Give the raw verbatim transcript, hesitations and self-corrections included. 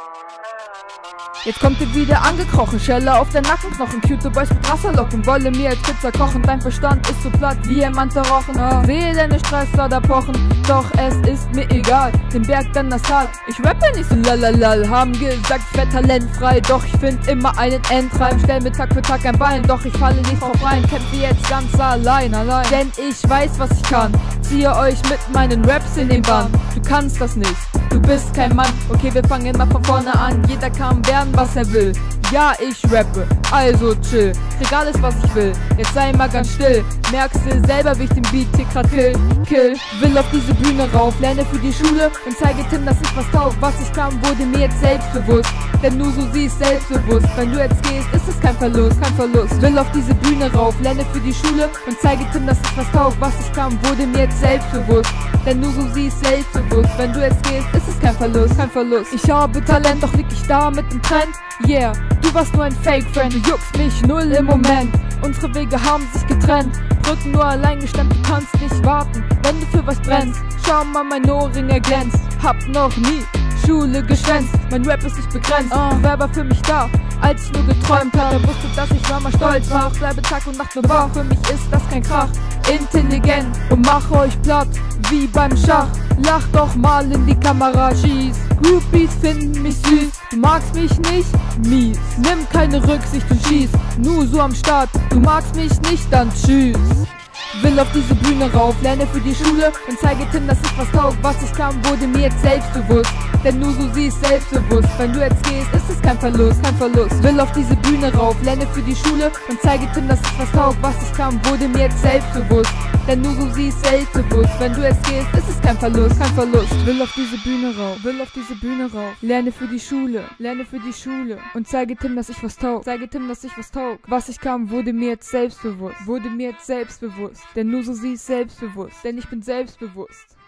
Jetzt kommt ihr wieder angekrochen, Schelle auf den Nackenknochen, cute Boys mit Wasserlocken, wolle mir als Pizza kochen, dein Verstand ist so platt wie Diamante rochen. Oh. Sehe deine Stresslader pochen, doch es ist mir egal, den Berg dann das Tal. Ich rappe nicht so lalalal, haben gesagt, ich wär talentfrei, doch ich find immer einen Endreim. Stell mir Tag für Tag ein Bein, doch ich falle nicht drauf rein, kämpfe jetzt ganz allein, allein. Denn ich weiß, was ich kann, ziehe euch mit meinen Raps in den Bann. Du kannst das nicht, du bist kein Mann. Okay, wir fangen mal von vorne an, jeder kann werden, was er will. Ja, ich rappe, also chill, krieg alles, was ich will. Jetzt sei mal ganz still, merkst du selber, wie ich den Beat hier grad kill, kill. Will auf diese Bühne rauf, lerne für die Schule und zeige Tim, dass ich was taug. Was ich kann, wurde mir jetzt selbstbewusst, denn nur so siehst selbstbewusst. Wenn du jetzt gehst, ist es kein Verlust, kein Verlust. Will auf diese Bühne rauf, lerne für die Schule und zeige Tim, dass ich was taug. Was ich kann, wurde mir jetzt selbstbewusst, denn nur so siehst selbstbewusst. Wenn du jetzt gehst, ist es kein Verlust, kein Verlust. Ich habe Talent, doch lieg ich da mit dem Trend. Yeah, du warst nur ein Fake-Friend, du juckst mich null im Moment. Unsere Wege haben sich getrennt, Brücken nur allein gestemmt, du kannst nicht warten, wenn du für was brennst. Schau mal, mein Ohrring erglänzt, hab noch nie Schule geschwänzt, mein Rap ist nicht begrenzt. uh. Wer war für mich da, als ich nur geträumt hatte, wusste, dass ich mal stolz war. Ich bleibe Tag und Nacht nur wach, für mich ist das kein Krach. Intelligent und mach euch platt, wie beim Schach. Lach doch mal in die Kamera, schieß. Groupies finden mich süß, du magst mich nicht? Mies. Nimm keine Rücksicht und schieß, nur so am Start. Du magst mich nicht, dann tschüss. Will auf diese Bühne rauf, lerne für die Schule und zeige Tim, dass ich was taug. Was ich kann, wurde mir jetzt selbstbewusst, denn nur so siehst selbstbewusst. Wenn du jetzt gehst, ist es kein Verlust, kein Verlust. Will auf diese Bühne rauf, lerne für die Schule und zeige Tim, dass ich was taug. Was ich kann, wurde mir jetzt selbstbewusst, denn nur so siehst selbstbewusst. Wenn du jetzt gehst, ist es kein Verlust, kein Verlust. Will auf diese Bühne rauf, will auf diese Bühne rauf, lerne für die Schule, lerne für die Schule und zeige Tim, dass ich was taug. Zeige Tim, dass ich was taug. Was ich kann, wurde mir jetzt selbstbewusst, wurde mir jetzt selbstbewusst. Denn nur so sie ist selbstbewusst, denn ich bin selbstbewusst.